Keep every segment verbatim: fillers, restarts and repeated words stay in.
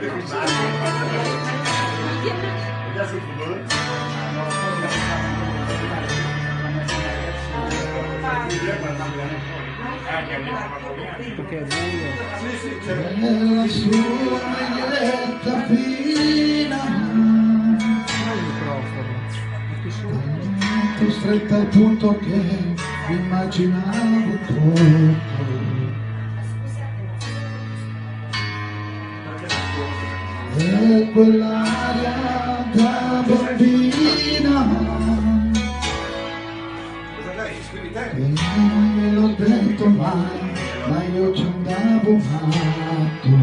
Perché è buio. Nella sua maglietta fina, il microfono. tanto stretta al punto che immaginavo tutto. E quell'aria da bambina che non gliel'ho detto mai, ma io ci andavo matto.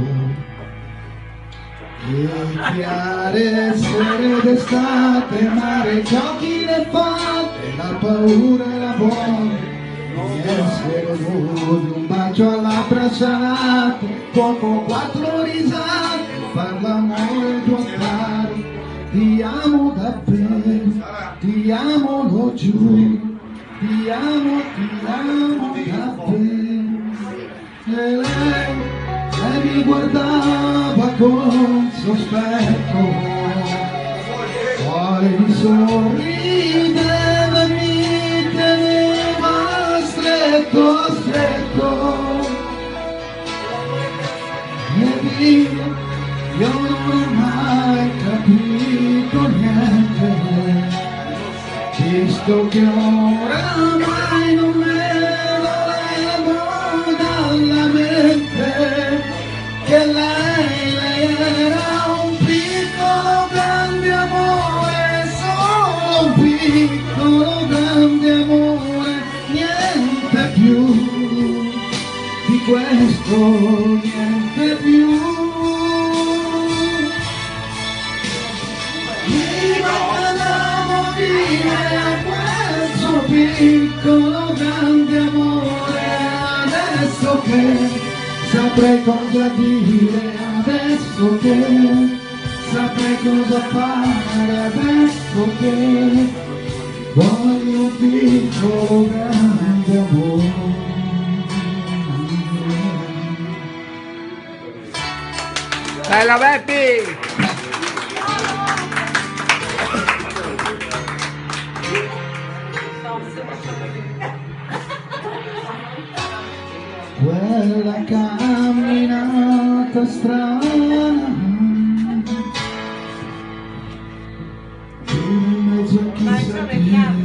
E chiare sere d'estate, mare, giochi le fate, la paura e la voglia di essere nudo, un bacio alla labbra salate, poco quattro risate, far l'amore tuo caro, ti amo davvero, ti amo, lo giuro. Ti amo, ti amo davvero. E lei, lei mi guardava con sospetto, poi mi sorrideva e mi teneva stretto, stretto. E via, io non ho mai capito niente, visto che oramai non me lo levo dalla mente, che lei, lei era un piccolo grande amore, solo un piccolo grande amore, niente più di questo, niente più. Piccolo grande amore, adesso che saprei cosa dire, adesso che saprei cosa fare, adesso che voglio un piccolo grande amore. Bella Beppi! Quella camminata strana in mezzo a chissà chi,